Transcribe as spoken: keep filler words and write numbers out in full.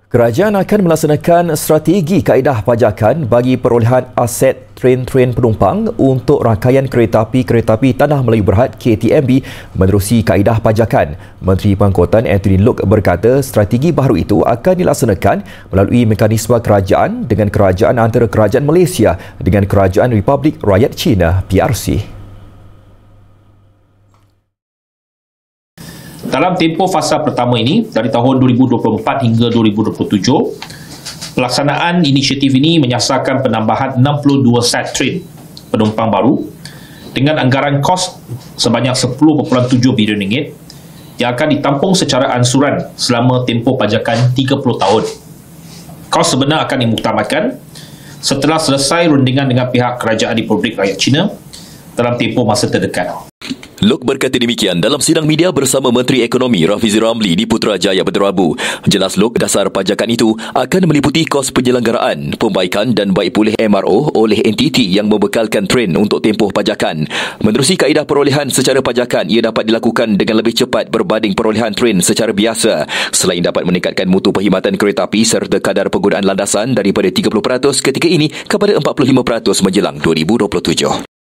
Kerajaan akan melaksanakan strategi kaedah pajakan bagi perolehan aset tren-tren penumpang untuk rangkaian kereta api-kereta api Tanah Melayu Berhad K T M B menerusi kaedah pajakan. Menteri Pangkutan Anthony Loke berkata strategi baru itu akan dilaksanakan melalui mekanisme kerajaan dengan kerajaan antara Kerajaan Malaysia dengan Kerajaan Republik Rakyat China P R C. Dalam tempoh fasa pertama ini, dari tahun dua ribu dua puluh empat hingga dua ribu dua puluh tujuh, pelaksanaan inisiatif ini menyasarkan penambahan enam puluh dua set tren penumpang baru dengan anggaran kos sebanyak sepuluh perpuluhan tujuh bilion ringgit yang akan ditampung secara ansuran selama tempoh pajakan tiga puluh tahun. Kos sebenar akan dimuktamadkan setelah selesai rundingan dengan pihak Kerajaan Republik Rakyat China dalam tempoh masa terdekat. Loke berkata demikian dalam sidang media bersama Menteri Ekonomi Rafizi Ramli di Putrajaya pada Rabu. Jelas Loke, dasar pajakan itu akan meliputi kos penyelenggaraan, pembaikan dan baik pulih M R O oleh entiti yang membekalkan tren untuk tempoh pajakan. Menerusi kaedah perolehan secara pajakan, ia dapat dilakukan dengan lebih cepat berbanding perolehan tren secara biasa. Selain dapat meningkatkan mutu perkhidmatan kereta api serta kadar penggunaan landasan daripada tiga puluh peratus ketika ini kepada empat puluh lima peratus menjelang dua ribu dua puluh tujuh.